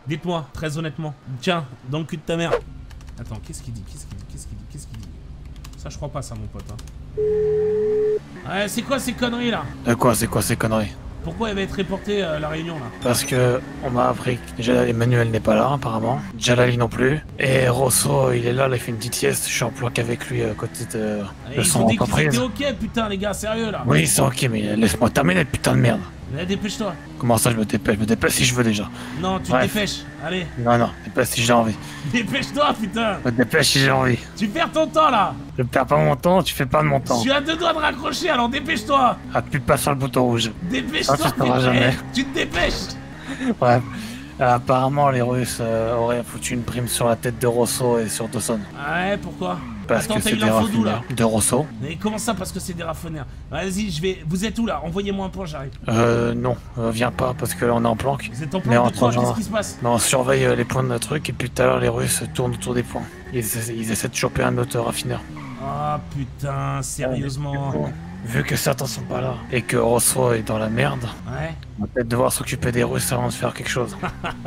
Dites-moi, très honnêtement. Tiens, dans le cul de ta mère. Attends, qu'est-ce qu'il dit? Ça, je crois pas ça, mon pote. Hein. Ouais, c'est quoi ces conneries là? De quoi, c'est quoi ces conneries? Pourquoi elle va être reportée la réunion là? Parce que on m'a appris que déjà Emmanuel n'est pas là apparemment, Jalali non plus, et Rosso il est là, il fait une petite sieste, je suis en planque avec lui à côté de son Ils ont dit qu'ils entreprise. étaient ok, putain les gars, sérieux là. Oui c'est ok mais laisse-moi terminer putain de merde. Mais dépêche-toi. Comment ça je me dépêche si je veux déjà. Non, tu te dépêches, allez. Non, dépêche si j'ai envie. Dépêche-toi putain. Je me dépêche si j'ai envie. Tu perds ton temps là. Je perds pas mon temps, tu fais pas de mon temps. Je suis à 2 doigts de raccrocher, alors dépêche-toi. Appuie pas sur le bouton rouge. Dépêche-toi, Ça t'aura jamais. Tu te dépêches. Bref. Apparemment les Russes auraient foutu une prime sur la tête de Rosso et sur Dawson. Ouais, pourquoi? Parce attends, que t'as c'est eu des l'info d'où là? raffineurs. De Rosso. Mais comment ça, parce que c'est des raffonnaires? Vas-y, je vais... Vous êtes où là? Envoyez-moi un point, j'arrive. Non, viens pas parce que là on est en planque. Vous êtes en plan de quoi? Qu'est-ce qui se passe? Mais on surveille les points de truc et puis tout à l'heure les Russes tournent autour des points. Ils essaient de choper un autre raffineur. Ah putain, sérieusement. Vu que certains sont pas là et que Rosso est dans la merde, Ouais. on va peut-être devoir s'occuper des Russes avant de faire quelque chose.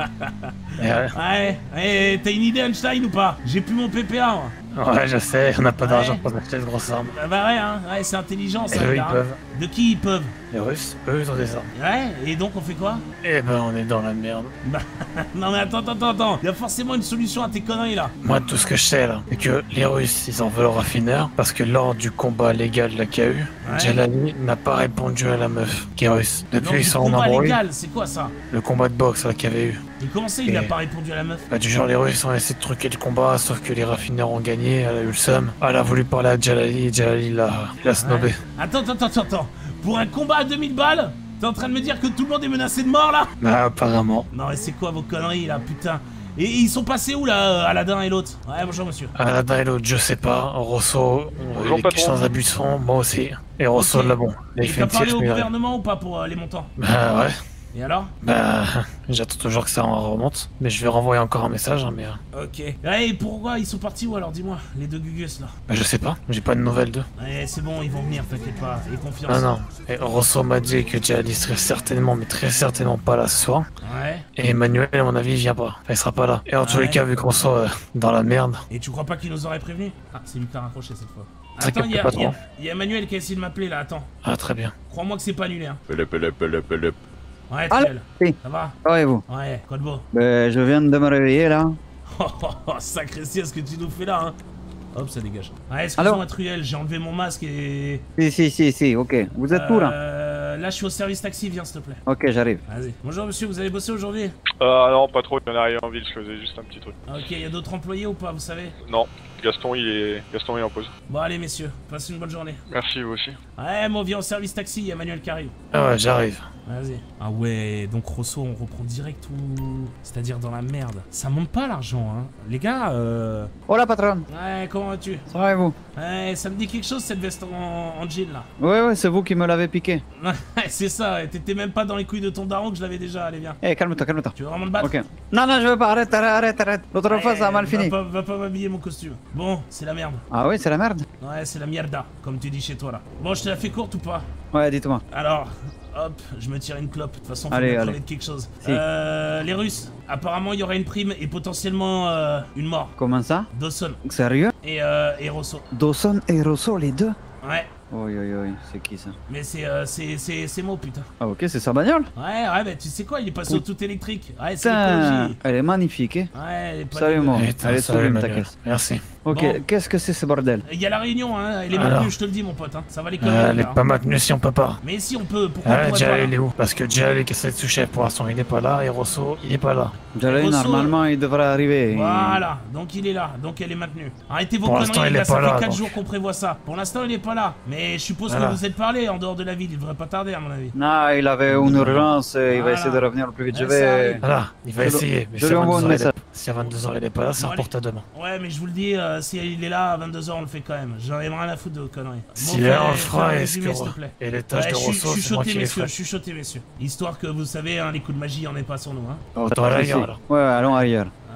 Ouais, t'as une idée Einstein ou pas? J'ai plus mon PPA moi. Ouais, je sais, on n'a pas d'argent pour acheter cette grosse arme. Bah ouais, hein, ouais, c'est intelligent ça. Et eux, les ils gars. peuvent. De qui ils peuvent? Les Russes, eux, ils ont des armes. Ouais, et donc on fait quoi? Eh ben, on est dans la merde. Bah, non mais attends. Il y a forcément une solution à tes conneries là. Moi, tout ce que je sais là, c'est que les Russes, ils en veulent au raffineur parce que lors du combat légal là qu'il y a eu, Jalali n'a pas répondu à la meuf qui est russe. Depuis, ils sont en combat embrouille. légal, c'est quoi ça? Le combat de boxe là qu'il y avait eu. Et comment ça il a pas répondu à la meuf? Bah, du genre, les Russes ont essayé de truquer le combat, sauf que les raffineurs ont gagné, elle a eu le seum. Elle a voulu parler à Jalali et Jalali l'a snobé. Attends. Pour un combat à 2000 balles? T'es en train de me dire que tout le monde est menacé de mort là? Bah, apparemment. Non mais c'est quoi vos conneries là, putain? Et ils sont passés où là, Aladdin et l'autre? Ouais, bonjour monsieur. Aladdin et l'autre, je sais pas. Rosso, il est sans abus de son, moi aussi. Et Rosso, là bon. Là, Et t'as parlé au gouvernement ou pas pour les montants? Bah ouais. Et alors? Bah, j'attends toujours que ça en remonte, mais je vais renvoyer encore un message, hein, mais... Ok. Ouais, et pourquoi ils sont partis où alors, dis-moi, les deux Gugus là? Bah je sais pas, j'ai pas de nouvelles d'eux. Ouais, c'est bon, ils vont venir, t'inquiète pas, et confiance. Ah non, et Rosso m'a dit que Jalali serait certainement, mais très certainement pas là ce soir. Ouais. Et Emmanuel, à mon avis, il vient pas. Enfin, il sera pas là. Et en tous les cas, vu qu'on soit dans la merde... Et tu crois pas qu'il nous aurait prévenu? Ah, c'est lui qui t'a raccroché cette fois. Ça Attends, capte pas trop. il y a Emmanuel qui a essayé de m'appeler là, attends. Ah très bien. Crois-moi que c'est pas annulé, hein. Pelep. Ouais, Allô? Triel. Oui. Ça va? Ouais, et vous? Ouais, quoi de beau? Ben, je viens de me réveiller là. Oh, sacré sieste que tu nous fais là, hein. Hop, ça dégage. Ouais, excuse-moi, Truel, j'ai enlevé mon masque et... Si, ok. Vous êtes où là? Là, je suis au service taxi, viens s'il te plaît. Ok, j'arrive. Vas-y. Bonjour monsieur, vous avez bossé aujourd'hui? Non, pas trop, je viens d'arriver en ville, je faisais juste un petit truc. Ok, y a d'autres employés ou pas, vous savez? Non, Gaston il est en pause. Bon, allez messieurs, passez une bonne journée. Merci, vous aussi. Ouais, moi, viens au service taxi, y a Manuel qui arrive. Ah ouais, j'arrive. Vas-y. Ah ouais, donc Rosso, on reprend direct ou... C'est-à-dire dans la merde. Ça monte pas l'argent, hein. Les gars, Hola patron. Ouais, comment vas-tu? Ça va et vous? Ouais, ça me dit quelque chose cette veste en jean là. Ouais, c'est vous qui me l'avez piqué. Ouais, c'est ça, ouais. T'étais même pas dans les couilles de ton daron que je l'avais déjà, allez viens. Eh, calme-toi. Tu veux vraiment te battre? Ok. Non, je veux pas, arrête. L'autre fois ça a mal fini. Va pas m'habiller mon costume. Bon, c'est la merde. Ah oui, c'est la merde? Ouais, c'est la mierda, comme tu dis chez toi là. Bon, je te la fais courte ou pas? Ouais, dites-moi. Alors, hop, je me tire une clope. De toute façon, faut Allez. me parler de quelque chose. Si. Les Russes, apparemment, il y aura une prime et potentiellement une mort. Comment ça? Dawson Sérieux? et Rosso. Dawson et Rosso, les deux? Ouais, Oui, c'est qui ça? mais c'est moi, putain. Ah ok, c'est sa bagnole? Ouais, bah tu sais quoi, il est passé au tout électrique. Ouais, c'est Putain, l'écologie. elle est magnifique, hein? Ouais, elle est pas... Salut moi. Putain, Allez, salut, souleve ta Manuel. caisse. Merci. Ok, Bon. qu'est-ce que c'est ce bordel? Il y a la réunion, hein, elle est Alors. maintenue, je te le dis, mon pote, hein. Ça va les conneries. Elle est pas maintenue si on peut pas. Mais si on peut, pourquoi on Ah, pourrait Jalali, pas il est où? Parce que Jalali qui essaie de toucher pour l'instant, il est pas là, et Rosso, il est pas là. Jalali, Rosso, normalement, il devrait arriver. Voilà, donc il est là, donc elle est maintenue. Arrêtez vos Pour l'instant, conneries, il là, est ça pas fait là, 4 donc. jours qu'on prévoit ça. Pour l'instant, il est pas là. Mais je suppose Voilà. que vous êtes parlé en dehors de la ville, il devrait pas tarder à mon avis. Non, il avait une urgence, il va Voilà. essayer de revenir le plus vite. Je Ouais, ça vais... arrive. Voilà, il va Je essayer, mais je si lui à envoie un 22h, message. si à 22h il est pas là, ça Bon, reporte à demain. Ouais, mais je vous le dis, si il est là à 22h, on le fait quand même. J'en ai rien à foutre de vos conneries. Si là on le fera, fais un est-ce que... résumé, s'il te plaît. Et les tâches Ouais, de Rosso, c'est moi qui les ferai. je suis choqué, messieurs. Histoire que vous savez, hein, les coups de magie, on n'est pas sur nous, hein. Autant aller ailleurs, alors. Ouais, allons ailleurs. Ouais,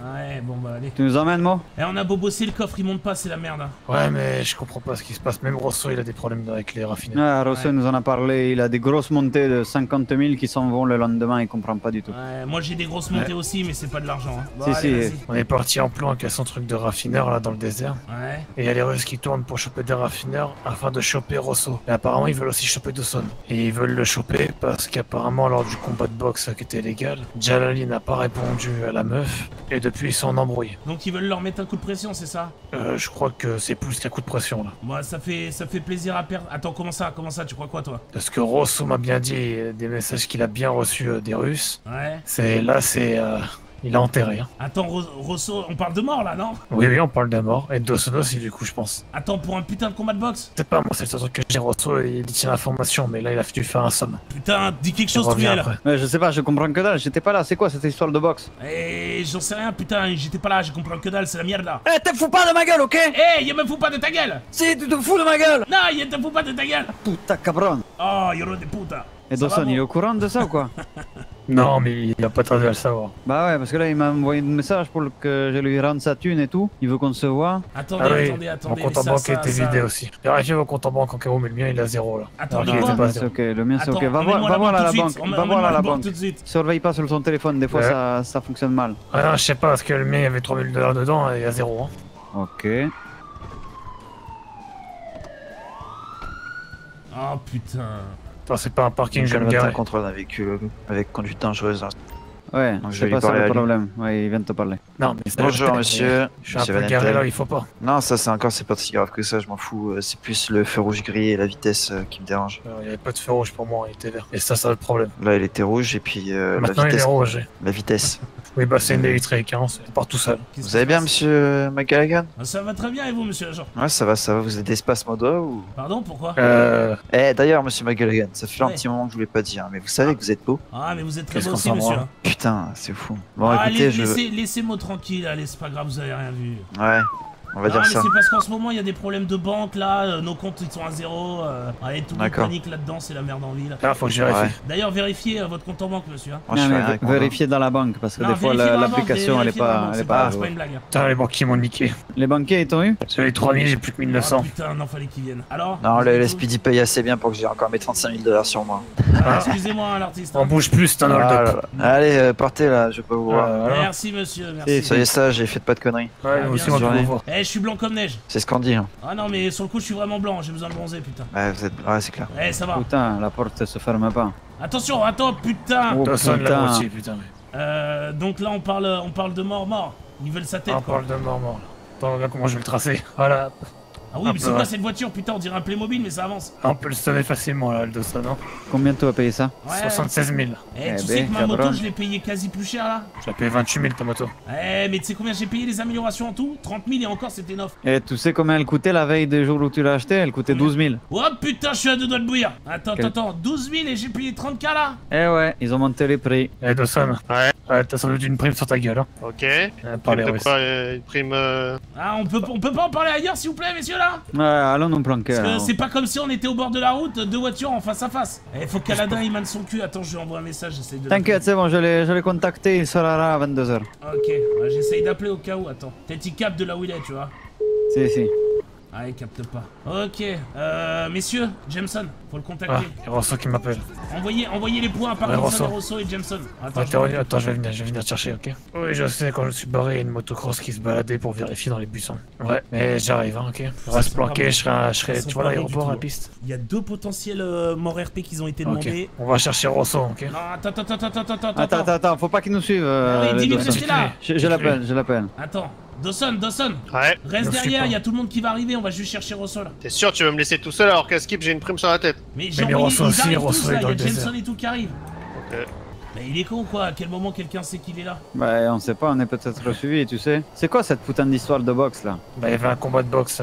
bon bah allez. Tu nous emmènes, Mo? Eh, on a beau bosser, le coffre il monte pas, c'est la merde. Hein. Ouais, mais je comprends pas ce qui se passe. Même Rosso, il a des problèmes avec les raffineurs. Ah, Rosso Ouais. nous en a parlé, il a des grosses montées de 50 000 qui s'en vont le lendemain, il comprend pas du tout. Ouais, moi j'ai des grosses montées aussi, mais c'est pas de l'argent. Hein. Bon, Si, allez, si. vas-y. On est parti en plan avec son truc de raffineur là dans le désert. Ouais. Et il y a les Russes qui tournent pour choper des raffineurs afin de choper Rosso. Et apparemment, ils veulent aussi choper Dawson. Et ils veulent le choper parce qu'apparemment, lors du combat de boxe qui était légal, Jalali n'a pas répondu à la meuf. Et depuis, ils sont en embrouille. Donc ils veulent leur mettre un coup de pression, c'est ça? Je crois que c'est plus qu'un coup de pression là. Moi ça fait plaisir à perdre. Attends, comment ça, tu crois quoi toi? Parce que Rosso m'a bien dit des messages qu'il a bien reçus des Russes. Ouais. Il a enterré. Hein. Attends, Rosso, on parle de mort là, non? Oui, on parle d'un mort. Et Dawson aussi, du coup, je pense. Attends, pour un putain de combat de boxe? C'est pas moi, c'est le seul truc que j'ai. Rosso, il tient l'information, mais là, il a dû faire un somme. Putain, dis quelque Il chose, revient Truel. après. Mais je sais pas, je comprends que dalle, j'étais pas là, c'est quoi cette histoire de boxe? Eh, j'en sais rien, putain, j'étais pas là, je comprends que dalle, c'est la merde là. Eh, te fous pas de ma gueule, ok? Eh, y'a me fous pas de ta gueule! Si, tu te fous de ma gueule! Non, y'a te fous pas de ta gueule! Putain, cabron! Oh, yoro de puta! Et Ça va, Dawson, bon il est au courant de ça ou quoi? Non, mais il a pas tardé à le savoir. Bah ouais, parce que là, il m'a envoyé un message pour que je lui rende sa thune et tout. Il veut qu'on se voit. Attendez, Ah oui, attendez, mon compte en banque était vidé aussi. Vérifiez vos comptes en banque en cas où, mais le mien, il est à zéro là. Attends, Alors mais qu'il quoi était pas à C'est zéro. ok, le mien c'est Attends, ok. Va emmène-moi voir à la tout de banque. suite, Va voir emmène-moi à la banque banque. tout de suite. Surveille pas sur ton téléphone, des fois Ouais. ça fonctionne mal. Ah non, je sais pas, parce que le mien, il y avait 3000 $ dedans et à zéro. Hein. Ok. Oh putain. Attends, c'est pas un parking, je Je vais viens me de matin garer. contrôle d'un véhicule avec conduite dangereuse. Ouais, Donc, je c'est vais pas lui ça parler à le lui. problème. Ouais, il vient de te parler. Non, mais c'est Bonjour monsieur. Je suis un Monsieur peu Van garé Etten. là, il faut pas. Non, ça c'est encore, c'est pas si grave que ça, je m'en fous. C'est plus le feu rouge gris et la vitesse qui me dérange. Il y avait pas de feu rouge pour moi, il était vert. Et ça, c'est le problème. Là, il était rouge et puis la Maintenant, il est vitesse. rouge. La vitesse. Oui, bah, c'est une électrique, hein, c'est part tout seul. Qu'est-ce Vous qui allez se bien, passe? monsieur McGallaghan? Ah, ça va très bien et vous, monsieur l'agent? Ouais, ça va. Vous êtes d'espace modo ou? Pardon, pourquoi? Eh, d'ailleurs, monsieur McGallaghan, ça fait un Ouais. petit moment que je voulais pas dire, mais vous savez que vous êtes beau? Ah, mais vous êtes très Qu'est-ce beau qu'on aussi, s'en monsieur. branle Putain, c'est fou. Bon, Ah, écoutez, laissez-moi tranquille, allez, c'est pas grave, vous avez rien vu. Ouais, on va Non, dire mais ça. c'est parce qu'en ce moment, il y a des problèmes de banque, là, nos comptes, ils sont à zéro. Allez, tout le monde D'accord. panique là-dedans, c'est la merde en ville. Là, faut que je vérifie. Ouais. D'ailleurs, vérifiez votre compte en banque, monsieur. Hein. Moi, je Non, fais mais rien avec mon vérifiez dans la banque parce que Non, des fois vérifiez dans la banque, l'application elle est vérifiez dans la pas, banque, elle est c'est pas. c'est pas une blague. Hein. Putain, les banquiers m'ont niqué. Les banquiers ils t'ont eu? Sur les 3000, j'ai plus que Ah, 1900. putain, non, fallait qu'ils viennent. Alors Non, vous le êtes où? Speedy paye assez bien pour que j'ai encore mes 35 000 $ sur moi. Ah, excusez-moi, hein, l'artiste. On bouge plus, c'est un Ah hold-up. là là. Allez, partez là, je veux pas vous voir. Voilà. Merci, monsieur, merci. Soyez sage et faites pas de conneries. Ouais, Ah, nous aussi, bien on va sûr. vous voir. Eh, je suis blanc comme neige. C'est ce qu'on dit. Hein. Ah non, mais sur le coup, je suis vraiment blanc, j'ai besoin de bronzer, putain. Ouais, vous êtes. Ouais, c'est clair. Eh, ça va. Putain, la porte elle se ferme pas. Attention, attends, putain. Oh Dawson, la putain. moitié, putain. Donc là, on parle de mort. Ils veulent sa tête, On quoi. parle de mort. Attends, regarde comment je vais le tracer. Voilà. Ah oui, un mais peu, c'est quoi ouais. cette voiture, putain? On dirait un Playmobil, mais ça avance. On peut le sonner facilement, là, le Dawson, non Combien tu vas payer ça? Ouais. 76 000. Eh, Eh tu ben, sais que ma cabron. moto, je l'ai payé quasi plus cher, là? Je l'ai payé 28 000, ta moto. Eh, mais tu sais combien j'ai payé les améliorations en tout? 30 000 et encore, c'était neuf. Et tu sais combien elle coûtait la veille des jours où tu l'as acheté? Elle coûtait 12 000. Oh putain, je suis à deux doigts de bouillir. Attends, Quel- attends, 12 000 et j'ai payé 30K là? Eh ouais, ils ont monté les prix. Eh, Dawson. Ouais. T'as sans doute une prime sur ta gueule, hein. Ok. Par les De Russes. quoi une prime Ah, on peut pas en parler ailleurs, s'il vous plaît, messieurs là? Ouais, allons nous planquer. Parce que alors. c'est pas comme si on était au bord de la route, deux voitures en face à face. Eh, faut qu'Aladin il mane son cul. Attends, je lui envoie un message, j'essaye de. T'inquiète, c'est bon, je l'ai contacté, il sera là à 22h. Ok, ouais, j'essaye d'appeler au cas où, attends. Peut-être il capte de là où il est, tu vois. Si. Ah, il capte pas. Ok, messieurs, Jameson, faut le Ah, contacter. il y a Rosso qui m'appelle. Envoyez les points par Ouais, Jameson, Rosso. Rosso et Jameson. Attends, Ouais, je t'es vais- revenu. Attends, je vais venir te chercher, ok? Oui, je sais, quand je suis barré, il y a une motocross qui se baladait pour vérifier dans les buissons. Ouais, mais j'arrive, hein, ok? Je reste sont planqué, pas je Ils serai, sont tu vois pas l'aéroport, bons la du tout. piste? Il y a deux potentiels morts RP qui ont été Ok, demandés. on va chercher Rosso, ok? Non, attends. Attends, faut pas qu'il nous suive. Ah oui, les 10 minutes, Dawson. restez là. Je l'appelle. Attends, Dawson, Ouais. reste Ne suis derrière, pas. il y a tout le monde qui va arriver, on va juste chercher Rosso là. T'es sûr que tu veux me laisser tout seul alors qu'à Skip j'ai une prime sur la tête? Mais j'ai Mais envoyé, Rosso ils aussi, arrivent Rosso tous est là, dans il y a le Jameson désert. et tout qui arrive. Ok. Mais il est con quoi, à quel moment quelqu'un sait qu'il est là? Bah, on sait pas, on est peut-être suivi, tu sais. C'est quoi cette putain d'histoire de boxe là? Bah, il y avait un combat de boxe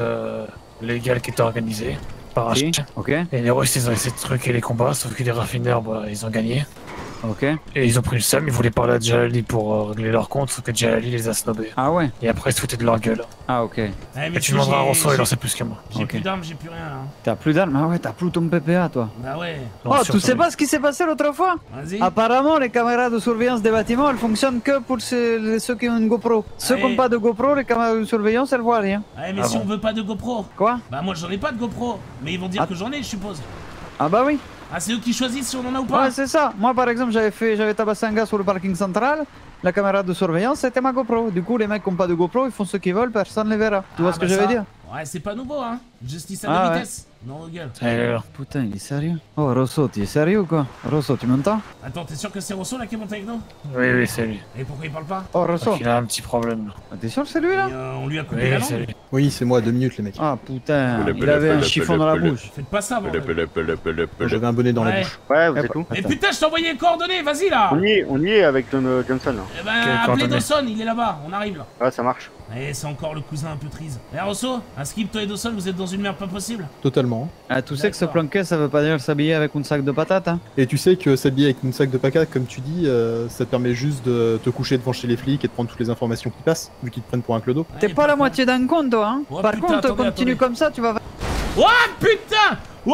légal qui était organisé par Si, H. ok. Et les Russes, ils ont essayé de truquer les combats, sauf que les raffineurs, bah, ils ont gagné. Ok. Et ils ont pris le seum, ils voulaient parler à Jalali pour régler leur compte, sauf que Jalali les a snobés. Ah ouais. Et après ils se foutaient de leur gueule. Ah ok. Eh, Et tu messieurs, demanderas à j'ai- Rosso, il j'ai- en sait plus que moi. J'ai Ok. plus d'armes, j'ai plus rien là. T'as plus d'armes? Ah ouais, t'as plus ton PPA toi. Bah ouais, Non, Oh, sûr, tu ça sais va. pas ce qui s'est passé l'autre fois? vas-y. Apparemment, les caméras de surveillance des bâtiments, elles fonctionnent que pour ceux qui ont une GoPro. Ceux qui Ouais. n'ont pas de GoPro, les caméras de surveillance, elles voient rien. Ouais, mais Ah si bon. on veut pas de GoPro. Quoi? Bah moi j'en ai pas de GoPro. Mais ils vont dire Ah. que j'en ai, je suppose. Ah bah oui. Ah, c'est eux qui choisissent si on en a ou pas. Ouais, c'est ça. Moi, par exemple, j'avais tabassé un gars sur le parking central. La caméra de surveillance, c'était ma GoPro. Du coup, les mecs qui n'ont pas de GoPro, ils font ce qu'ils veulent, personne ne les verra. Tu vois Ah, ce que bah je veux ça. dire? Ouais, c'est pas nouveau, hein. Justice à Ah, deux ouais. vitesses. Non, gueule. Allez, là. Putain, il est sérieux? Oh, Rosso, tu es sérieux ou quoi? Rosso, tu m'entends? Attends, t'es sûr que c'est Rosso là qui est monté avec nous? Oui, oui, c'est lui. Et pourquoi il parle pas? Oh, Rosso, Il a un petit problème. t'es sûr que c'est lui là? Et, on lui a coupé Oui, la c'est langue. lui. Oui, c'est moi, 2 minutes les mecs. Ah putain, Pelé, il avait pelé, un pelé, chiffon dans la pelé. bouche. Faites pas ça, bordel. J'avais un bonnet dans la Ouais. bouche. Ouais, vous Eh, êtes où Et putain, je t'ai envoyé les coordonnées, vas-y là. On y est avec Johnson là. Eh ben, Quelles appelez coordonnées Dawson, il est là-bas, on arrive là. Ouais, ça marche. Eh, c'est encore le cousin un peu triste. Eh, Rosso, un skip, toi et Dawson, vous êtes dans une merde pas possible. Totalement. Ah, tu sais que se D'accord. planquer, ça veut pas dire s'habiller avec un sac de patates, hein? Et tu sais que s'habiller avec une sac de paca, comme tu dis, ça te permet juste de te coucher devant chez les flics et de prendre toutes les informations qui passent, vu qu'ils te prennent pour un clodo. T'es Ouais, pas la putain. moitié d'un con, toi, hein? Oh, Par putain, contre, attendez, continue attendez. comme ça, tu vas. Oh putain. Oh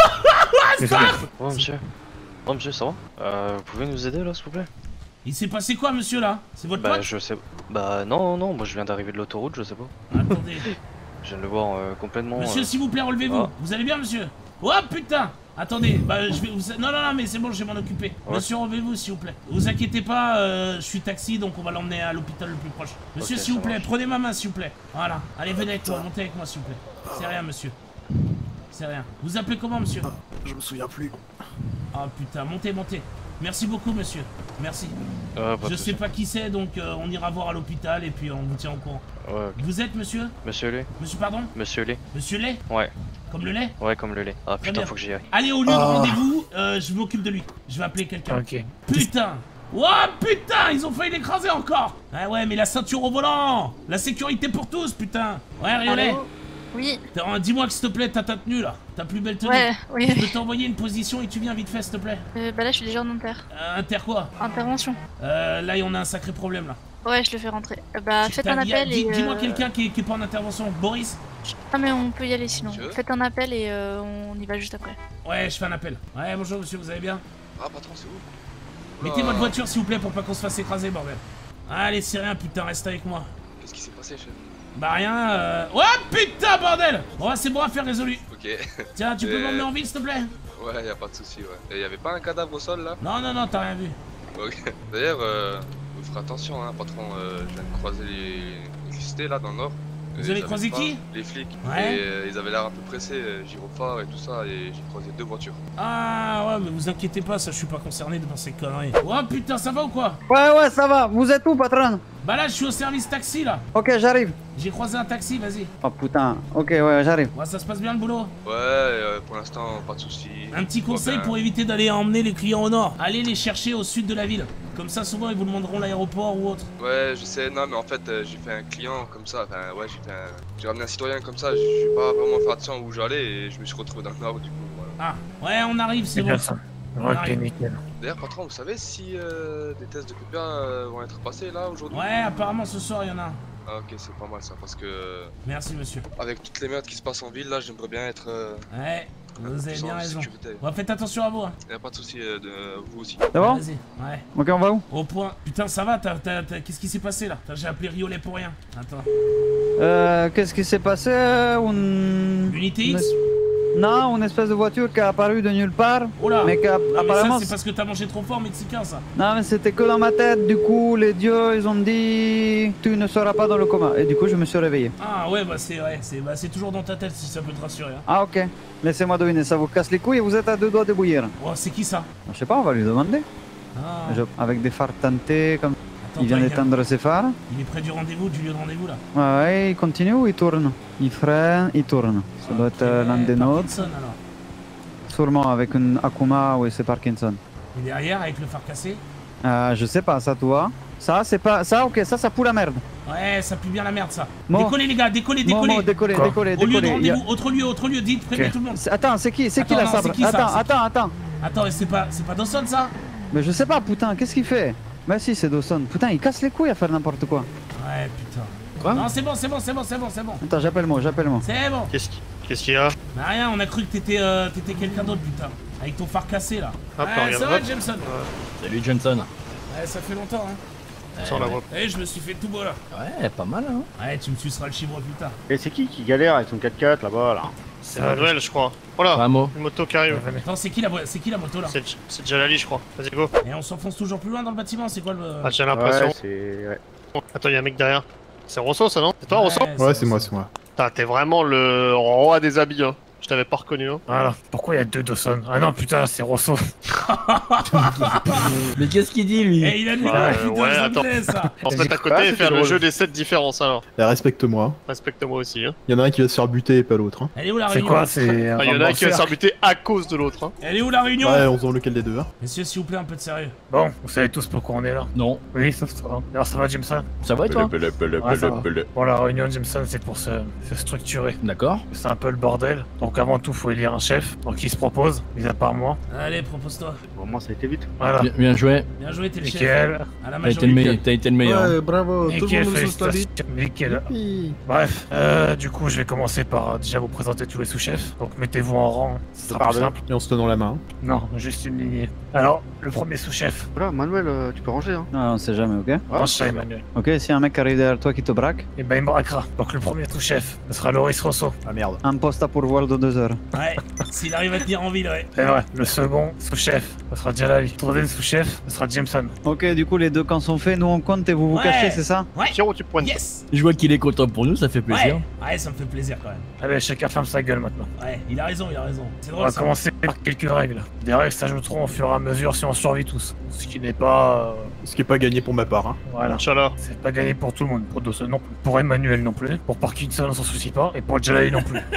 Désolé. Oh monsieur. Oh monsieur, ça va vous pouvez nous aider là s'il vous plaît? Il s'est passé quoi, monsieur là? C'est votre Bah pote? je sais. Bah non, non, moi je viens d'arriver de l'autoroute, je sais pas. Attendez. Je viens de le voir complètement. Monsieur, s'il vous plaît, relevez-vous. Ah. Vous allez bien, monsieur? Oh putain. Attendez, bah je vais vous... Non, non, non, mais c'est bon, je vais m'en occuper. Ouais. Monsieur, relevez-vous, s'il vous plaît. Vous inquiétez pas, je suis taxi, donc on va l'emmener à l'hôpital le plus proche. Monsieur, Ok, s'il vous ça plaît, marche. prenez ma main, s'il vous plaît. Voilà. Allez, venez avec moi, montez avec moi, s'il vous plaît. C'est rien, monsieur. C'est rien. Vous appelez comment, monsieur? Je me souviens plus. Ah putain, montez, montez. Merci beaucoup, monsieur. Merci. Pas de Je soucis. sais pas qui c'est, donc on ira voir à l'hôpital et puis on vous tient au courant. Ouais, ok. Vous êtes, monsieur? Monsieur Lé. Monsieur, pardon? Monsieur Lé. Monsieur Lait? Ouais. Comme le lait? Ouais, comme le lait. Ah Très putain, bien. faut que j'y aille. Allez au lieu de rendez-vous, je m'occupe de lui. Je vais appeler quelqu'un. Ok. Putain! Oh putain! Ils ont failli l'écraser encore! Ah ouais, mais la ceinture au volant! La sécurité pour tous, putain! Ouais, Riolet! Allô Oui, Dis-moi que s'il te plaît, t'as ta tenue là, ta plus belle tenue. ouais, oui. Je peux t'envoyer une position et tu viens vite fait, s'il te plaît. Bah là, je suis déjà en inter. Inter quoi? Intervention. Là, on a un sacré problème là. Ouais, je le fais rentrer. Bah, faites un appel et... Dis-moi quelqu'un qui est pas en intervention. Boris? Ah, mais on peut y aller sinon. Faites un appel et on y va juste après. Ouais, je fais un appel. Ouais, bonjour monsieur, vous allez bien? Ah, patron, c'est où? Mettez votre voiture s'il vous plaît pour pas qu'on se fasse écraser, bordel. Allez, c'est rien, putain, reste avec moi. Qu'est-ce qui s'est passé, chef? Bah rien, Oh putain, bordel! Bon, c'est bon, affaire résolue. Ok. Tiens, tu peux m'emmener en ville, s'il te plaît? Ouais, y a pas de souci, ouais. Et y avait pas un cadavre au sol là? Non, non, non, t'as rien vu. Ok. D'ailleurs, vous ferez attention, hein, patron. Je viens de croiser les listés là dans le nord. Vous Ils avez avaient croisé pas- qui? Les flics. Ouais. Et ils avaient l'air un peu pressés, gyrophare et tout ça, et j'ai croisé 2 voitures. Ah ouais, mais vous inquiétez pas, ça je suis pas concerné par ces conneries. Oh putain, ça va ou quoi? Ouais, ça va. Vous êtes où, patron? Bah là, je suis au service taxi là. Ok, j'arrive. J'ai croisé un taxi, vas-y. Oh putain. Ok, ouais, j'arrive. Ouais, ça se passe bien le boulot? Ouais, pour l'instant, pas de soucis. Un petit Tout va conseil bien. pour éviter d'aller emmener les clients au nord. Allez les chercher au sud de la ville. Comme ça, souvent, ils vous demanderont l'aéroport ou autre. Ouais, je sais, non, mais en fait, j'ai fait un client comme ça, enfin, ouais, j'ai ramené un citoyen comme ça, j'ai pas vraiment fait attention où j'allais et je me suis retrouvé dans le nord, du coup, voilà. Ah, ouais, on arrive, c'est C'est bon. bien ça. Ok, arrive. nickel. D'ailleurs, patron, vous savez si des tests de PPA vont être passés là aujourd'hui? Ouais, apparemment ce soir, il y en a un. Ah, ok, c'est pas mal ça, parce que Merci, monsieur. avec toutes les merdes qui se passent en ville, là, j'aimerais bien être Ouais, vous avez plus bien en raison. sécurité. Bon, faites attention à vous. Hein. Y a pas de soucis de vous aussi. C'est bon? Vas-y, ouais. Ok, on va où? Au point. Putain, ça va, qu'est-ce qui s'est passé là? J'ai appelé Riolet pour rien. Attends. Qu'est-ce qui s'est passé? Unité X? Non, une espèce de voiture qui a apparu de nulle part. Oh là! Mais Non, mais ça, apparemment. c'est parce que t'as mangé trop fort mexicain, ça. Non, mais c'était que dans ma tête. Du coup, les dieux, ils ont dit tu ne seras pas dans le coma. Et du coup, je me suis réveillé. Ah ouais, bah c'est vrai, c'est toujours dans ta tête si ça peut te rassurer. Hein. Ah, ok. Laissez-moi deviner, ça vous casse les couilles et vous êtes à 2 doigts de bouillir. Oh, c'est qui ça? Je sais pas, on va lui demander. Ah. Avec des phares tentés, comme. Attends, Il vient toi, d'éteindre ses phares. Il est près du rendez-vous, du lieu de rendez-vous là. Ouais, il continue ou il tourne? Il freine, il tourne. Ça doit être l'un des nôtres. Parkinson, alors. Sûrement avec une Akuma ou c'est Parkinson. Et derrière, avec le phare cassé? Je sais pas, ça toi. Ça, c'est pas. Ça, ok, ça pue la merde. Ouais, ça pue bien la merde ça. Bon. Décollez les gars, décollez, Bon, décollez. bon, décollez, Quoi décollez, Au lieu de décollez. rendez-vous, autre lieu, dites, prévenez Ok. tout le monde. Attends, c'est qui? C'est qui Attends, la non, sabre? c'est qui, ça? Attends. Attends, et c'est pas Dawson ça? Mais je sais pas, putain, qu'est-ce qu'il fait? Bah si, c'est Dawson. Putain, il casse les couilles à faire n'importe quoi. Ouais, putain. Quoi? Non, c'est bon. C'est bon. Attends, j'appelle moi. C'est bon. Qu'est-ce qu'il y a? Bah rien, on a cru que t'étais quelqu'un d'autre, putain. Avec ton phare cassé, là. Hop, Ouais, regarde, ça va, hop. Jameson? Salut Johnson. Ouais, ça fait longtemps, hein. Sans la voix. Eh, je me suis fait tout beau, là. Ouais, pas mal hein. Ouais, tu me suceras le chibre plus tard. Et c'est qui galère avec son 4x4 là-bas là? C'est Manuel, je crois. Voilà, Vraiment. une moto qui arrive. Attends, c'est qui la moto, là? C'est Jalali, je crois. Vas-y, go. Et on s'enfonce toujours plus loin dans le bâtiment, c'est quoi le... Ah, j'ai l'impression. Ouais, c'est... Ouais. Attends, y'a un mec derrière. C'est Rosso, ça, non? C'est toi, Rosso? Ouais, c'est moi, c'est moi. Putain, t'es vraiment le roi des habits, hein. Je t'avais pas reconnu, hein. Voilà. Pourquoi il y a 2 Dawson? Ah non, putain, c'est Rosso. Mais qu'est-ce qu'il dit lui? Eh, il a mis Ouais, ça me attends. plaît, ça. On se met à côté Ah, et c'était faire le drôle. jeu des 7 différences, alors. Respecte-moi. Respecte-moi aussi, hein. Il y en a un qui va se faire buter et pas l'autre. Hein. Elle est où la C'est réunion? quoi? C'est... Ah, il y en a un qui va se faire buter à cause de l'autre, hein. Elle est où la réunion? Ouais, on se demande lequel des deux. Hein. Messieurs, s'il vous plaît, un peu de sérieux. Bon, vous savez tous pourquoi on est là. Non. Oui, sauf toi. Alors ça va, Jameson? Ça va et toi? Ouais, ça va. Bon, la réunion, Jameson, c'est pour se structurer. D'accord. C'est un peu le bordel. Donc avant tout, faut élire un chef. Donc qui se propose, mis à part moi. Allez, propose-toi. Bon, moi ça a été vite. Voilà. Bien joué. Bien joué, t'es le chef. Nickel. À la T'as été le meilleur. majorité. T'as été le meilleur. hein. bravo, Nickel, félicitations. Nickel. Bref, du coup, je vais commencer par déjà vous présenter tous les sous-chefs. Donc mettez-vous en rang, ce sera plus simple. Et en se tenant la main. Non, juste une lignée. Alors, le premier sous-chef. Voilà, Manuel, tu peux ranger, hein. Non, on sait jamais, ok? Range ça, Emmanuel. Ok, si un mec arrive derrière toi qui te braque, Et ben, il me braquera. Donc, le premier sous-chef, ce sera Loris Rosso. Ah merde. un poste à pourvoir de 2 heures. Ouais, s'il arrive à tenir en ville, ouais. C'est vrai. Le second sous-chef, ce sera Jalali. Le troisième sous-chef, ce sera Jameson. Ok, du coup, les deux camps sont faits, nous on compte et vous vous Ouais. cachez, c'est ça? Ouais. Pierrot, tu pointes. Yes. Je vois qu'il est content pour nous, ça fait plaisir. Ouais, ça me fait plaisir quand même. Allez, chacun ferme sa gueule maintenant. Ouais, il a raison. C'est On drôle va ça. commencer par quelques règles. Des règles s'ajouteront au fur et à mesure si on survit tous. Ce qui n'est pas... Ce qui est pas gagné pour ma part. Hein. voilà. Inch'Allah. C'est pas gagné pour tout le monde. Pour Dawson non plus. Pour Emmanuel non plus. Pour Parkinson on s'en soucie pas. Et pour Jalali non plus.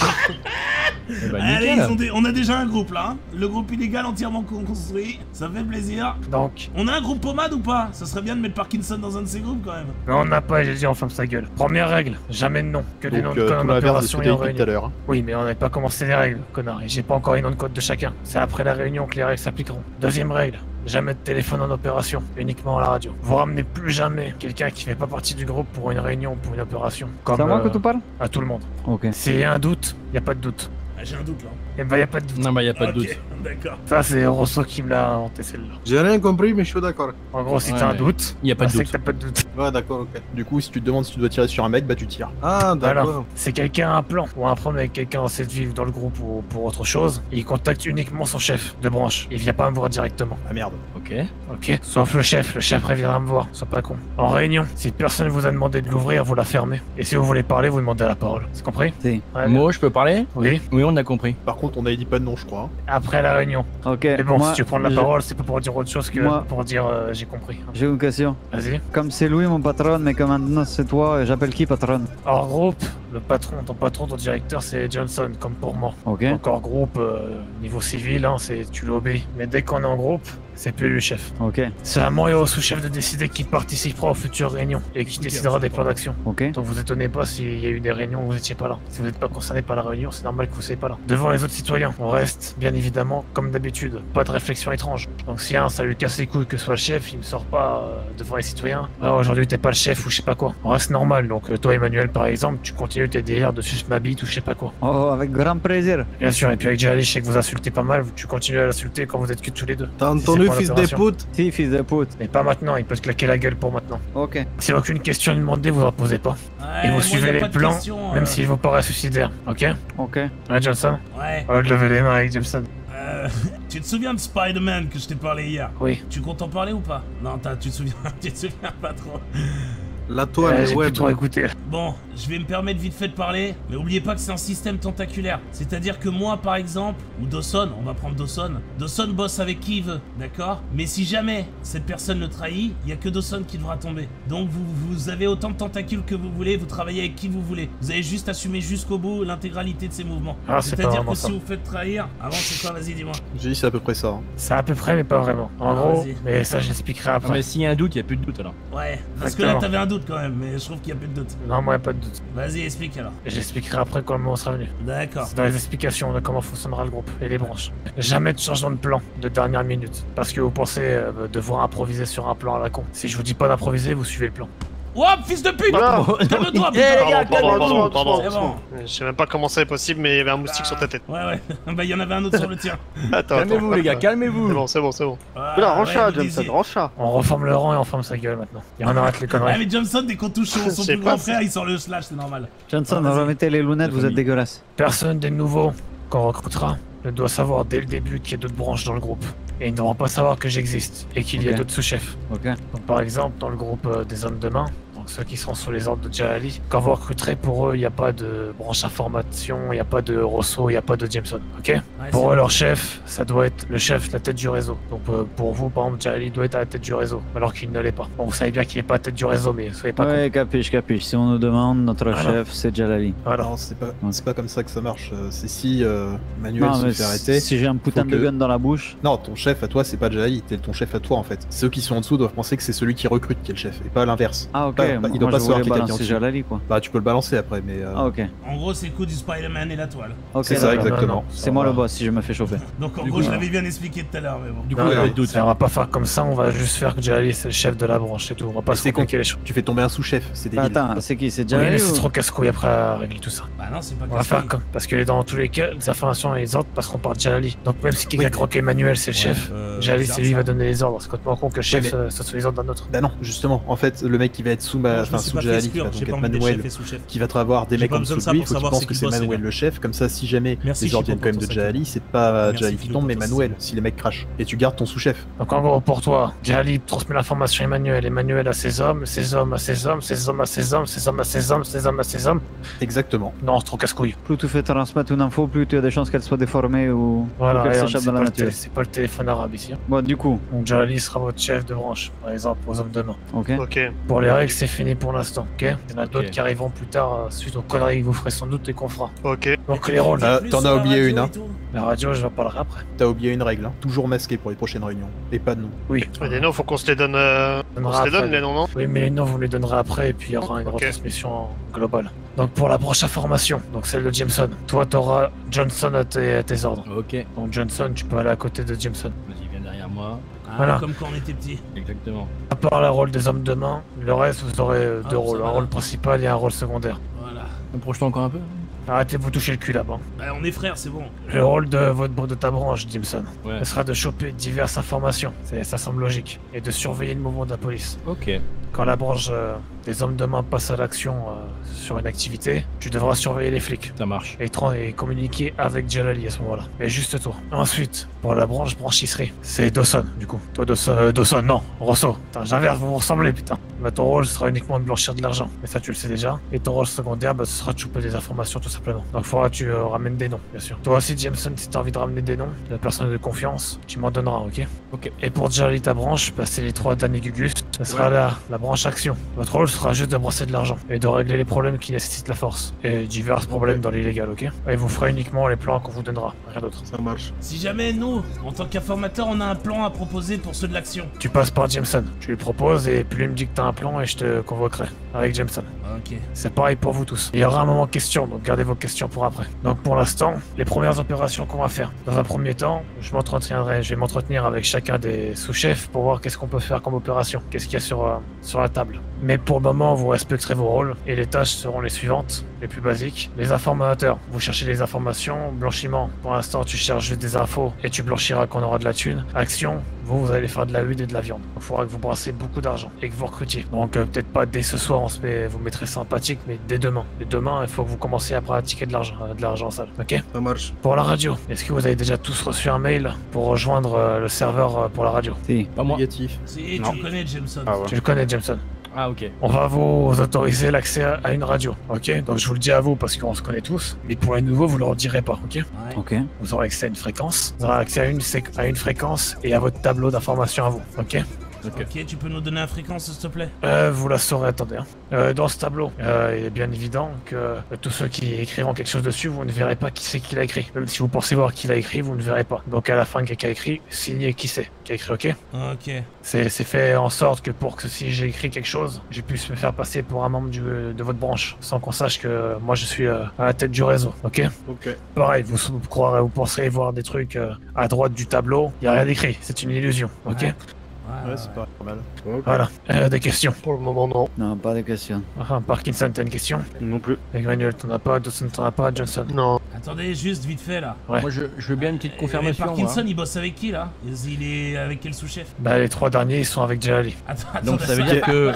Eh ben, Allez, nickel. on a déjà un groupe là. Hein. Le groupe illégal entièrement construit. Ça fait plaisir. Donc, On a un groupe pommade ou pas? Ça serait bien de mettre Parkinson dans un de ces groupes quand même. mais on n'a pas, j'ai dit on ferme sa gueule. Première règle, jamais de nom. Que des noms Donc, de code tout en l'inverse de ce opération que et en t'as dit tout réunion. à l'heure. Hein. Oui, mais on n'avait pas commencé les règles, connard. Et j'ai pas encore les noms de code de chacun. C'est après la réunion que les règles s'appliqueront. Deuxième règle, jamais de téléphone en opération, uniquement à la radio. Vous ramenez plus jamais quelqu'un qui fait pas partie du groupe pour une réunion ou pour une opération. Comme C'est à moi que tu parles? à tout le monde. Ok. S'il y a un doute, y a pas de doute. Ah, j'ai un doute là. Et bah y a pas de doute. Non, bah y a pas de Ok, doute. d'accord. Ça c'est Rosso qui me l'a inventé celle-là. J'ai rien compris, mais je suis d'accord. En gros, si Ouais, t'as un mais doute, Y a pas bah, de c'est doute. que t'as pas de doute. Ouais, d'accord, ok. Du coup, si tu te demandes si tu dois tirer sur un mec, bah tu tires. Ah, Voilà. d'accord. Si quelqu'un a un plan ou un problème avec quelqu'un dans cette ville, dans le groupe ou pour autre chose, il contacte uniquement son chef de branche. Il vient pas me voir directement. Ah merde. Ok. Ok. Sauf le chef reviendra me voir. Sois pas con. En réunion, si personne vous a demandé de l'ouvrir, vous la fermez. Et si vous voulez parler, vous demandez la parole. C'est compris? Si. Ouais, Moi, je peux parler? Oui. Oui, on a compris. Par contre, on avait dit pas de nom, je crois. Hein. Après la réunion. Ok. Mais bon, moi, si tu veux prendre la je- parole, c'est pas pour dire autre chose que Moi- pour dire j'ai compris. J'ai une question. Vas-y. Comme c'est Louis mon patron, mais que maintenant c'est toi, j'appelle qui patron? Hors groupe, le patron, ton directeur, c'est Johnson, comme pour moi. Ok. Donc hors groupe, niveau civil, hein, c'est tu l'obéis. Mais dès qu'on est en groupe, c'est plus le chef. Ok. C'est à moi et au sous-chef de décider qui participera aux futures réunions et qui décidera des plans d'action. Ok. Donc vous étonnez pas s'il y a eu des réunions où vous étiez pas là. Si vous n'êtes pas concerné par la réunion, c'est normal que vous soyez pas là. Devant les autres citoyens, on reste, bien évidemment, comme d'habitude. Pas de réflexion étrange. Donc si ça lui casse les couilles que ce soit le chef, il me sort pas devant les citoyens. Ah, aujourd'hui t'es pas le chef ou je sais pas quoi. On reste normal. Donc toi Emmanuel par exemple, tu continues tes délires de suce ma bite ou je sais pas quoi. Oh, avec grand plaisir. Bien sûr, et puis avec Jalali, je sais que vous insultez pas mal, tu continues à l'insulter quand vous êtes que tous les deux. T'as Si c'est entendu, pas fils des l'opération. putes? Si, fils de pute. Mais pas maintenant, il peut te claquer la gueule pour maintenant. Ok. Si aucune question est demandée, vous en posez pas. Et vous suivez les plans, même s'ils vous paraissent suicidaires, ok? Ok. Ouais, Johnson? Ouais. On va te lever les mains avec Jameson. Tu te souviens de Spider-Man que je t'ai parlé hier? Oui. Tu comptes en parler ou pas? Non, tu te souviens, tu te souviens pas trop. La toile, J'ai web. plus trop écouté. Bon, je vais me permettre vite fait de parler, mais oubliez pas que c'est un système tentaculaire. C'est-à-dire que moi, par exemple, ou Dawson, on va prendre Dawson. Dawson bosse avec qui il veut, d'accord? Mais si jamais cette personne le trahit, il y a que Dawson qui devra tomber. Donc vous avez autant de tentacules que vous voulez, vous travaillez avec qui vous voulez. Vous avez juste assumé jusqu'au bout l'intégralité de ses mouvements. Ah, c'est pas C'est-à-dire vraiment que ça. si vous faites trahir, avant c'est quoi? Vas-y, dis-moi. J'ai dit c'est à peu près ça. Hein. C'est à peu près, mais pas vraiment. En Ah, gros, vas-y. mais ça j'expliquerai Non, après. mais s'il y a un doute, y a plus de doute alors. Ouais, parce que là Exactement. t'avais un doute. doute quand même, mais je trouve qu'il y a plus de doute. Non, moi, y a pas de doute. Vas-y, explique alors. J'expliquerai après comment on sera venu. D'accord. C'est dans les explications de comment fonctionnera le groupe et les branches. Jamais de changement de plan de dernière minute. Parce que vous pensez devoir improviser sur un plan à la con. Si je vous dis pas d'improviser, vous suivez le plan. Wouah, fils de pute! Voilà. Calme-toi, Eh, les gars, putain! Pardon, C'est bon. Je sais même pas comment ça est possible, mais il y avait un moustique sur ta tête. Ouais, ouais. Bah, il y en avait un autre sur le tien. Attends, Calmez-vous, les gars, calmez-vous. C'est bon. Oula, Rocha, vous Johnson, disiez. Rocha. On reforme le rang et on ferme sa gueule maintenant. Et on arrête les Ouais, conneries. mais Johnson, dès qu'on touche son Je sais plus pas, grand c'est- frère, il sort le slash, c'est normal. Johnson, Ah, vas-y. remettez les lunettes, vous êtes dégueulasse. Personne des nouveaux qu'on recrutera ne doit savoir dès le début qu'il y a d'autres branches dans le groupe. Et ils ne devront pas savoir que j'existe et qu'il y a Ok. d'autres sous-chefs. Ok. Donc par exemple, dans le groupe des hommes de main, donc ceux qui seront sous les ordres de Jalali, quand vous recruterez pour eux, il n'y a pas de branche information, il n'y a pas de Rosso, il n'y a pas de Jameson. Ok? Ouais, Pour c'est eux, leur chef, ça doit être le chef, la tête du réseau. Donc pour vous, par exemple, Jalali doit être à la tête du réseau, alors qu'il ne l'est pas. Bon, vous savez bien qu'il n'est pas à la tête du réseau, mais soyez pas Ouais, capiche. Si on nous demande, notre Voilà. chef, c'est Jalali. Voilà. Non, c'est pas comme ça que ça marche. C'est si Manuel Non, se mais fait arrêter. si j'ai un putain faut de que- gun dans la bouche. Non, ton chef à toi, c'est pas Jalali, t'es ton chef à toi en fait. Ceux qui sont en dessous doivent penser que c'est celui qui recrute qui est le chef, et pas l'inverse. Ah, ok. Pas- il Moi, doit pas je savoir voulais qu'il y a quelqu'un en balancer dessous. Jalali, quoi. Bah, tu peux le balancer après, mais. Ah, ok. En gros, c'est le coup du Spider-Man et la toile. Ok, C'est ça, d'accord. exactement. Non, non, C'est moi le boss si je me fais choper. Donc en Du gros, coup, je l'avais bien expliqué tout à l'heure, mais bon. Du coup, Non, il y a non, le doute. ça, on va pas faire comme ça, on va juste faire que Jalali c'est le chef de la branche, c'est tout. On va pas Mais se c'est compliquer les choses. Tu fais tomber un sous-chef, c'est Bah, débile. attends, c'est qui? C'est Oui, Jalali mais c'est ou... trop casse-couille après à régler tout ça. Bah non, c'est pas On va faire comme. Parce que dans tous les cas, les informations et les ordres passeront par Jalali. Donc même si quelqu'un croque Emmanuel, c'est le chef, Jalali c'est lui qui va donner les ordres. C'est complètement con que le chef mais- soit sous les ordres d'un autre. Bah non, justement, en fait, le mec qui va être sous sous Jalali, qui va donc être Manuel, qui va te avoir des J'ai mecs pas en besoin dessous de ça de lui, pour faut qu'il savoir pense c'est que qui c'est le boss, les Manuel gars. le chef, comme ça si jamais Merci, les ordres viennent Chico, quand même pour de ton Jalali, c'est pas Merci, Jalali qui Philo, tombe, pour mais ton Manuel, si les mecs crachent. Et tu gardes ton sous-chef. Donc en gros, pour toi, Jalali transmet l'information à Emmanuel, Emmanuel à ses hommes, ses hommes à ses hommes, ses hommes à ses hommes, ses hommes à ses hommes, ses hommes à ses hommes. Exactement. Non, c'est trop casse-couille. Plus tu fais transmettre une info, plus tu as des chances qu'elle soit déformée ou Voilà, qu'elle regarde, s'échappe c'est dans la pas le nature. c'est pas le téléphone arabe ici. Hein. Bon, du coup, Donc Jalali sera votre chef de branche, par exemple, aux hommes de main. ok. Ok. Pour les règles, c'est fini pour l'instant, ok? Il y en a d'autres Ok. qui arriveront plus tard suite aux conneries que vous ferez sans doute et qu'on fera. Ok. Donc les rôles, T'en as oublié une, hein. la radio, je vais en parlerai après. T'as oublié une règle, hein. Toujours masqué pour les prochaines réunions. Et pas de nous. Oui. Mais des noms, faut qu'on se les donne. On donnera se les donne, après. les noms, non? Oui, mais les noms, vous les donnerez après, et puis il y aura une Ok. retransmission globale. Donc pour la prochaine formation, donc celle de Jameson, toi t'auras Johnson à tes ordres. Ok. Donc Johnson, tu peux aller à côté de Jameson. Vas-y, viens derrière moi. Ah, Voilà. comme quand on était petit. Exactement. À part le rôle des hommes de main, le reste vous aurez Ah, deux ça rôles, va. un rôle principal et un rôle secondaire. Voilà. On projette encore un peu? Arrêtez de vous toucher le cul là-bas. Bah, on est frères, c'est bon. Le rôle de ta branche, Jameson, Ouais. ce sera de choper diverses informations, ça semble logique, et de surveiller le mouvement de la police. Ok. Quand la branche des hommes de main passe à l'action sur une activité, tu devras surveiller les flics. Ça marche. Et communiquer avec Jalali à ce moment-là. Mais juste toi. Ensuite, pour la branche branchisserie, c'est Dawson, du coup. Toi, Dawson, non, Rosso. Putain, j'inverse, vous vous ressemblez, putain. Bah, ton rôle sera uniquement de blanchir de l'argent. Mais ça, tu le sais déjà. Et ton rôle secondaire, bah, ce sera de choper des informations, tout simplement. Donc, il faudra que tu ramènes des noms, bien sûr. Toi aussi, Jameson, si t'as envie de ramener des noms, de personnes de confiance, tu m'en donneras, ok? Ok. Et pour Jalali, ta branche, bah, c'est les trois Danny Gugus. Ce sera la branche action. Votre rôle sera juste de brasser de l'argent et de régler les problèmes qui nécessitent la force. Et divers problèmes dans l'illégal, ok? Et vous ferez uniquement les plans qu'on vous donnera, rien d'autre. Ça marche. Si jamais nous, en tant qu'informateur, on a un plan à proposer pour ceux de l'action. Tu passes par Jameson, tu lui proposes et puis lui me dit que t'as un plan et je te convoquerai avec Jameson. Ok. C'est pareil pour vous tous. Il y aura un moment question, donc gardez vos questions pour après. Donc pour l'instant, les premières opérations qu'on va faire. Dans un premier temps, je vais m'entretenir avec chacun des sous-chefs pour voir qu'est-ce qu'on peut faire comme opération, qu'est-ce qu'il y a sur la table. Mais pour le moment, vous respecterez vos rôles et les tâches seront les suivantes, les plus basiques. Les informateurs, vous cherchez les informations. Blanchiment, pour l'instant, tu cherches juste des infos et tu blanchiras quand on aura de la thune. Action, vous allez faire de la huile et de la viande. Il faudra que vous brassez beaucoup d'argent et que vous recrutiez. Donc peut-être pas dès ce soir, vous mettrez sympathique, mais dès demain. Dès demain, il faut que vous commenciez à pratiquer de l'argent sale. Ok? Ça marche. Pour la radio, est-ce que vous avez déjà tous reçu un mail pour rejoindre le serveur pour la radio? Si. Pas moi. Négatif. Si, Non. tu le connais, Jameson. Ah ouais. Tu le connais, Jameson. Ah, ok. On va vous autoriser l'accès à une radio, ok? Donc je vous le dis à vous parce qu'on se connaît tous, mais pour les nouveaux, vous leur direz pas, ok? Ouais. Ok. Vous aurez accès à une fréquence, vous aurez accès à une fréquence et à votre tableau d'information à vous, ok? Ok, tu peux nous donner la fréquence, s'il te plaît? Vous la saurez, attendez. Dans ce tableau, il est bien évident que tous ceux qui écriront quelque chose dessus, vous ne verrez pas qui c'est qui l'a écrit. Même si vous pensez voir qui l'a écrit, vous ne verrez pas. Donc à la fin, quelqu'un a écrit, signez qui c'est qui a écrit, ok? Ok. C'est fait en sorte que pour que si j'ai écrit quelque chose, je puisse me faire passer pour un membre de votre branche, sans qu'on sache que moi je suis à la tête du réseau, ok? Ok. Pareil, vous penserez voir des trucs à droite du tableau, il n'y a rien d'écrit, c'est une illusion, ok? Ouais, c'est pas mal. Voilà, des questions? Pour le moment, non. Non, pas de questions. Parkinson, t'as une question? Non plus. Emmanuel, t'en as pas? Dawson, t'en as pas? Johnson? Non. Attendez, juste vite fait là. Ouais. Moi, je veux bien une petite confirmation. Parkinson, moi. il bosse avec qui là? Il est avec quel sous-chef? Bah, les 3 derniers, ils sont avec Jalali. Donc ça veut dire que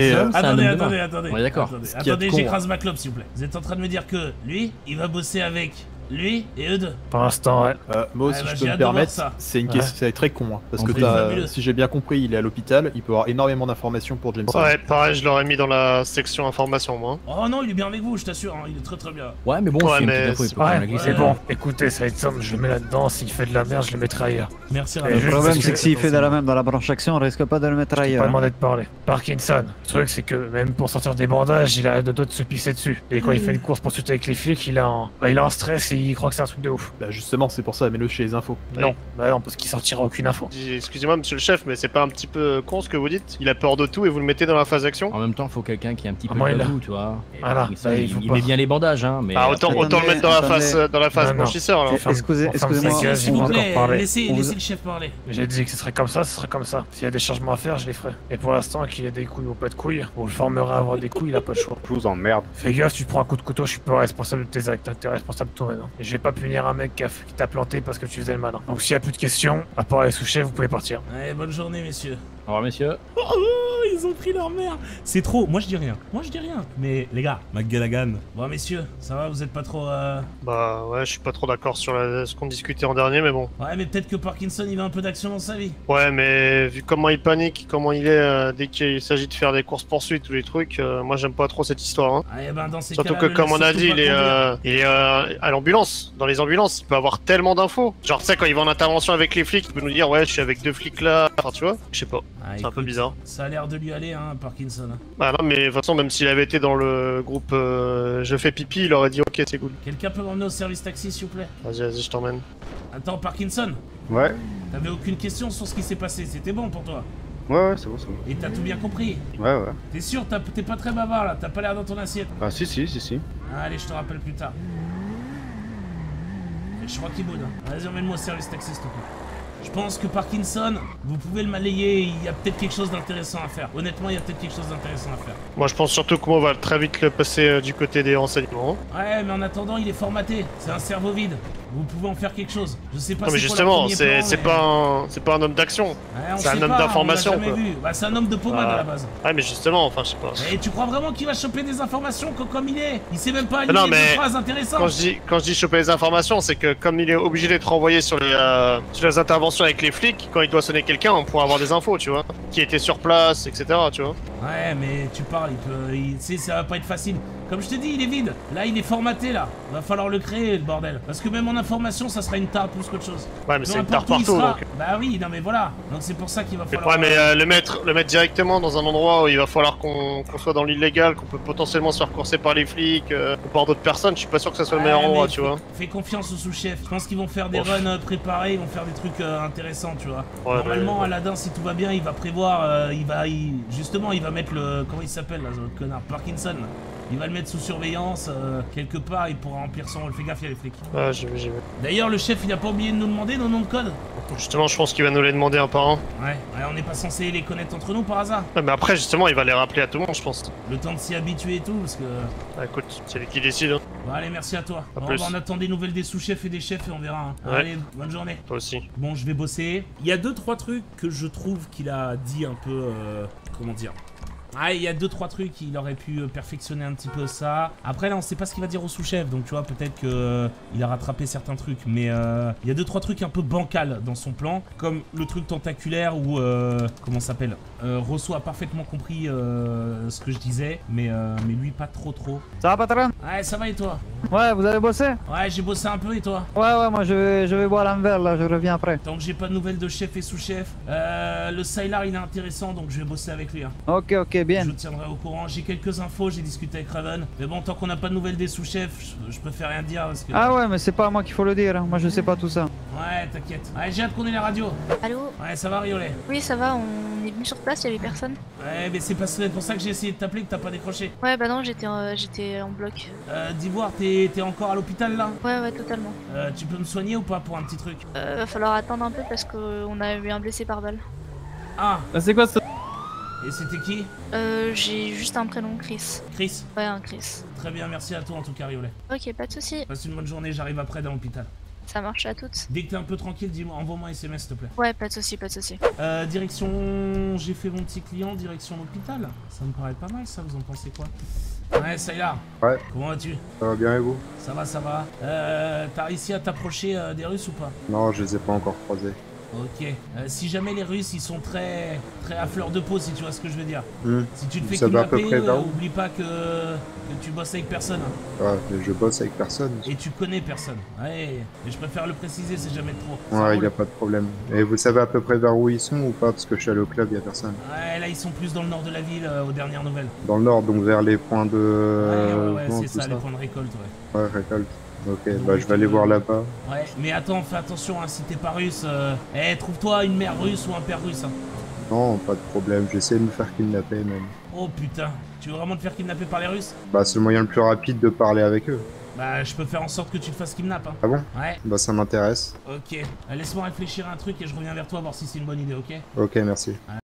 Attendez. On est d'accord. Attendez, j'écrase ma clope s'il vous plaît. Vous êtes en train de me dire que lui, il va bosser avec lui et eux deux? Pour l'instant, ouais. Moi aussi, bah, je j'ai peux me hâte de voir permettre, ça. c'est une question, c'est très con, hein, parce que Fabuleux. si j'ai bien compris, il est à l'hôpital, il peut avoir énormément d'informations pour Jameson. Ouais, pareil, je l'aurais mis dans la section information, moi. Oh non, il est bien avec vous, je t'assure, hein, il est très bien. Ouais, mais bon, Ouais, c'est une mais petite info, il c'est- faut quand même la Ouais, glisser. c'est bon. Écoutez, ça va être simple, je le mets là-dedans. S'il fait de la merde, je le mettrai ailleurs. Merci, Et Raphaël. Le juste problème, parce c'est que s'il fait de la même dans la branche action, on risque pas de le mettre Pas ailleurs. demandé de parler. Parkinson, le truc c'est que même pour sortir des bandages, il a de dos de se pisser dessus. Et quand il fait une course poursuite avec les flics, il est en stress et il croit que c'est un truc de ouf. Bah justement, c'est pour ça, mets-le chez les infos. Non, bah non, parce qu'il sortira aucune info. Excusez-moi, monsieur le chef, mais c'est pas un petit peu con ce que vous dites? Il a peur de tout et vous le mettez dans la phase d'action? En même temps, faut quelqu'un qui est un petit peu moi, il a- jaloux, tu vois. Voilà, Et ça, bah, il faut il pas. met bien les bandages, hein, mais... Ah, autant Attendez, le mettre dans la attendez. phase Non, non. blanchisseur, alors. Excusez-moi. S'il vous encore plaît, parler. laissez On le vous- chef parler. J'ai dit que ce serait comme ça, ce serait comme ça. S'il y a des changements à faire, je les ferai. Et pour l'instant, qu'il y ait des couilles ou pas de couilles, vous le formerez à avoir des couilles, il a pas le choix. Je vous emmerde. Fais gaffe, tu te prends un coup de couteau, je suis pas responsable de tes actes, t'es responsable de toi maintenant. Et je vais pas punir un mec qui t'a planté parce que tu faisais le malin. Donc s'il y a plus de questions, à part les sous-chefs, vous pouvez partir. Allez, bonne journée, messieurs. Au revoir, messieurs. Oh, ils ont pris leur mère. C'est trop. Moi, je dis rien. Mais les gars, McGallaghan. Bon, messieurs, ça va, vous êtes pas trop... Bah ouais, je suis pas trop d'accord sur ce qu'on discutait en dernier, mais bon. Ouais, mais peut-être que Parkinson, il veut un peu d'action dans sa vie. Ouais, mais vu comment il panique, comment il est dès qu'il s'agit de faire des courses-poursuites ou des trucs, moi j'aime pas trop cette histoire. Hein. Allez, ben, dans ces Surtout cas-là, que, comme on a surtout dit, pas conduire. il est à l'ambulance. Dans les ambulances, il peut avoir tellement d'infos. Genre, tu sais, quand il va en intervention avec les flics, il peut nous dire, ouais, je suis avec 2 flics là. Enfin, tu vois, je sais pas. Ah, C'est un peu écoute, bizarre. Ça a l'air de lui aller, hein, Parkinson. Bah non, mais de toute façon, même s'il avait été dans le groupe Je fais pipi, il aurait dit, ok, c'est cool. Quelqu'un peut m'emmener au service taxi, s'il vous plaît? Vas-y, je t'emmène. Attends, Parkinson, Ouais. t'avais aucune question sur ce qui s'est passé, c'était bon pour toi? Ouais, c'est bon, c'est bon. Et t'as tout bien compris? Ouais. T'es sûr, t'es pas très bavard là, t'as pas l'air dans ton assiette. Ah, si. Allez, je te rappelle plus tard. Et je crois qu'il boude. Vas-y, emmène-moi au service taxi, s'il te plaît. Je pense que Parkinson, vous pouvez le malayer, il y a peut-être quelque chose d'intéressant à faire. Honnêtement, il y a peut-être quelque chose d'intéressant à faire. Moi, je pense surtout qu'on va très vite le passer du côté des renseignements. Ouais, mais en attendant, il est formaté. C'est un cerveau vide. Vous pouvez en faire quelque chose. Je sais pas Non, mais c'est quoi justement, leur premier c'est plan, mais- c'est pas un homme d'action. Ouais, on c'est un sait homme pas, d'information, on l'a jamais quoi. vu. Bah, c'est un homme de pommade à la base. Ouais, mais justement, enfin, je sais pas. Et tu crois vraiment qu'il va choper des informations comme il est? Il sait même pas Non, aligner mais des phrases intéressantes. Quand je dis choper les informations, c'est que comme il est obligé d'être renvoyé sur les interventions avec les flics, quand il doit sonner quelqu'un, on pourra avoir des infos, tu vois. Qui était sur place, etc., tu vois. Ouais, mais tu parles, tu sais, ça va pas être facile. Comme je te dis, il est vide. Là, il est formaté, là. Va falloir le créer, le bordel. Parce que même en information, ça sera une tare plus qu'autre chose. Ouais, mais c'est une Peu importe tare où il partout, sera. donc. Bah oui, non mais voilà. Donc c'est pour ça qu'il va Mais falloir... ouais, mais le mettre directement dans un endroit où il va falloir qu'on soit dans l'illégal, qu'on peut potentiellement se faire courser par les flics ou par d'autres personnes, je suis pas sûr que ça soit le meilleur Ouais, endroit, mais tu vois. Fais confiance aux sous-chefs. Je pense qu'ils vont faire des Ouf. runs préparés, ils vont faire des trucs intéressants, tu vois. Ouais, Normalement, mais- Aladdin, si tout va bien, il va prévoir... justement, il va mettre le... Comment il s'appelle, là, ce connard? Parkinson, là. Il va le mettre sous surveillance, quelque part, il pourra remplir son rôle. Fais gaffe, il y a les flics. Ouais, j'ai vu. D'ailleurs, le chef, il a pas oublié de nous demander nos noms de code. Justement, je pense qu'il va nous les demander un par un. Ouais, on n'est pas censé les connaître entre nous par hasard. Ouais, mais après, justement, il va les rappeler à tout le monde, je pense. Le temps de s'y habituer et tout, parce que... Bah, écoute, c'est lui qui décide, hein. Bon, allez, merci à toi. À Bon, plus. bah, on attend des nouvelles des sous-chefs et des chefs et on verra. Hein. Ouais. Allez, bonne journée. Toi aussi. Bon, je vais bosser. Il y a 2-3 trucs que je trouve qu'il a dit un peu... comment dire Ah, il y a 2-3 trucs, il aurait pu perfectionner un petit peu ça. Après, là, on sait pas ce qu'il va dire au sous-chef, donc tu vois, peut-être que il a rattrapé certains trucs. Mais il y a 2-3 trucs un peu bancals dans son plan, comme le truc tentaculaire où, comment ça s'appelle, Rosso a parfaitement compris ce que je disais, mais lui, pas trop. Ça va, patron? Ouais, ça va et toi? Ouais, vous avez bossé? Ouais, j'ai bossé un peu et toi? Ouais, moi je vais boire un verre là, je reviens après. Tant que j'ai pas de nouvelles de chef et sous-chef, le Sylar il est intéressant donc je vais bosser avec lui. Hein. Ok, bien. Je vous tiendrai au courant, j'ai quelques infos, j'ai discuté avec Raven. Mais bon, tant qu'on n'a pas de nouvelles des sous-chefs, je préfère rien dire parce que... Ah ouais, mais c'est pas à moi qu'il faut le dire, hein. Moi je sais pas tout ça. Ouais, t'inquiète. Ouais, j'ai hâte qu'on ait la radio. Allô? Ouais, ça va Riolet? Oui, ça va, on est venu sur place, il y avait personne. Ouais, mais c'est pour ça que j'ai essayé de t'appeler que t'as pas décroché. Ouais, bah non, j'étais en bloc. D'Ivoire, t'es encore à l'hôpital là? Ouais, totalement. Tu peux me soigner ou pas pour un petit truc? Va falloir attendre un peu parce qu'on a eu un blessé par balle. Ah! C'est quoi ça? Et c'était qui? J'ai juste un prénom, Chris. Chris? Ouais, un Chris. Très bien, merci à toi en tout cas Riolet. Ok, pas de soucis. Passe une bonne journée, j'arrive après dans l'hôpital. Ça marche à toutes. Dès que t'es un peu tranquille, dis-moi, envoie-moi un SMS s'il te plaît. Ouais, pas de soucis. Direction... J'ai fait mon petit client, direction l'hôpital. Ça me paraît pas mal ça, vous en pensez quoi? Ouais, Sylar. Ouais. Comment vas-tu? Ça va bien et vous? Ça va. T'as réussi à t'approcher des Russes ou pas? Non, je les ai pas encore croisés. Ok. Si jamais les Russes, ils sont très à fleur de peau, si tu vois ce que je veux dire. Si tu te fais Ça va à peu kidnapper, près vers où? oublie pas que tu bosses avec personne. Hein. Ouais, mais je bosse avec personne. Et tu connais personne. Ouais, et je préfère le préciser, c'est jamais trop. Ouais, y a pas de problème. Et vous savez à peu près vers où ils sont ou pas? Parce que je suis allé au club, y a personne. Ouais, là ils sont plus dans le nord de la ville, aux dernières nouvelles. Dans le nord, donc vers les points de... Ouais, non, c'est tout ça, les points de récolte, ouais. Ouais, récolte. Ok, bah je vais aller voir là-bas. Ouais, mais attends, fais attention, hein, si t'es pas russe, trouve-toi une mère russe ou un père russe. Hein. Non, pas de problème, j'essaie de me faire kidnapper même. Oh putain, tu veux vraiment te faire kidnapper par les Russes? Bah c'est le moyen le plus rapide de parler avec eux. Bah je peux faire en sorte que tu te fasses kidnap. Hein. Ah bon? Ouais. Bah ça m'intéresse. Ok, laisse-moi réfléchir à un truc et je reviens vers toi voir si c'est une bonne idée, ok? Ok, merci.